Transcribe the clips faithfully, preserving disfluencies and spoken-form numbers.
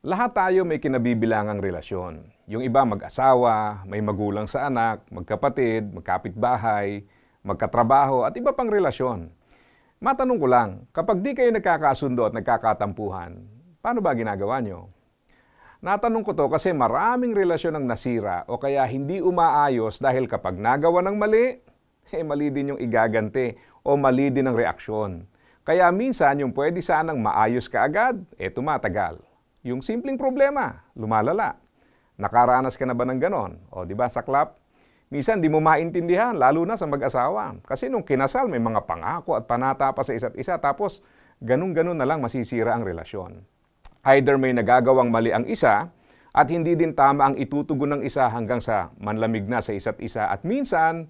Lahat tayo may kinabibilangang relasyon. Yung iba mag-asawa, may magulang sa anak, magkapatid, magkapitbahay, magkatrabaho at iba pang relasyon. Matanong ko lang, kapag di kayo nagkakasundo at nagkakatampuhan, paano ba ginagawa nyo? Natanong ko to kasi maraming relasyon ang nasira o kaya hindi umaayos dahil kapag nagawa ng mali, eh mali din yung igaganti o mali din ang reaksyon. Kaya minsan yung pwede sanang maayos ka agad, eh tumatagal. Yung simpleng problema, lumalala. Nakaranas ka na ba ng ganon? O di ba saklap? Minsan di mo maintindihan, lalo na sa mag-asawa. Kasi nung kinasal, may mga pangako at panata pa sa isa't isa, tapos ganun-ganun na lang masisira ang relasyon. Either may nagagawang mali ang isa, at hindi din tama ang itutugon ng isa hanggang sa manlamig na sa isa't isa, at minsan,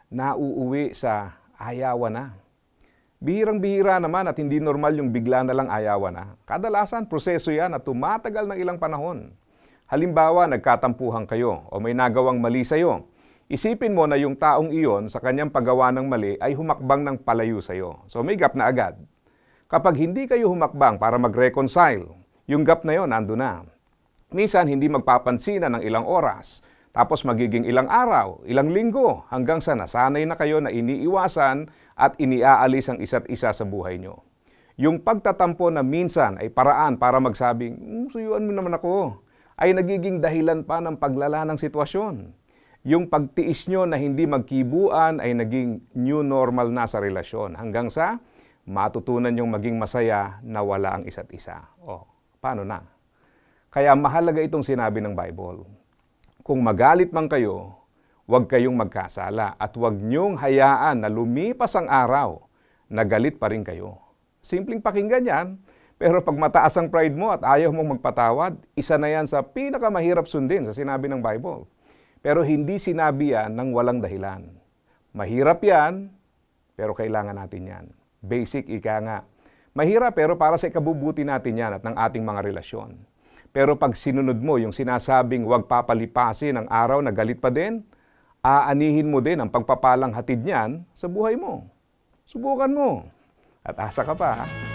nauuwi sa ayawan na. Bihirang-bihira naman at hindi normal yung bigla na lang ayawan na. Kadalasan, proseso yan at tumatagal ng ilang panahon. Halimbawa, nagkatampuhan kayo o may nagawang mali sa'yo. Isipin mo na yung taong iyon sa kanyang paggawa ng mali ay humakbang ng palayo sa'yo. So may gap na agad. Kapag hindi kayo humakbang para mag-reconcile, yung gap na yon nando na. Minsan, hindi magpapansinan ng ilang oras. Tapos magiging ilang araw, ilang linggo, hanggang sa nasanay na kayo na iniiwasan at iniaalis ang isa't isa sa buhay nyo. Yung pagtatampo na minsan ay paraan para magsabing, mm, suyuan mo naman ako, ay nagiging dahilan pa ng paglala ng sitwasyon. Yung pagtiis nyo na hindi magkibuan ay naging new normal na sa relasyon hanggang sa matutunan yung maging masaya na wala ang isa't isa. O, paano na? Kaya mahalaga itong sinabi ng Bible. Kung magalit man kayo, huwag kayong magkasala at huwag niyong hayaan na lumipas ang araw na galit pa rin kayo. Simpleng pakinggan yan, pero pag mataas ang pride mo at ayaw mong magpatawad, isa na yan sa pinakamahirap sundin sa sinabi ng Bible. Pero hindi sinabi yan ng walang dahilan. Mahirap yan, pero kailangan natin yan. Basic, ika nga. Mahirap pero para sa ikabubuti natin yan at ng ating mga relasyon. Pero pag sinunod mo yung sinasabing huwag papalipasin ang araw na galit pa din, aanihin mo din ang pagpapalang hatid niyan sa buhay mo. Subukan mo. At asa ka pa, ha?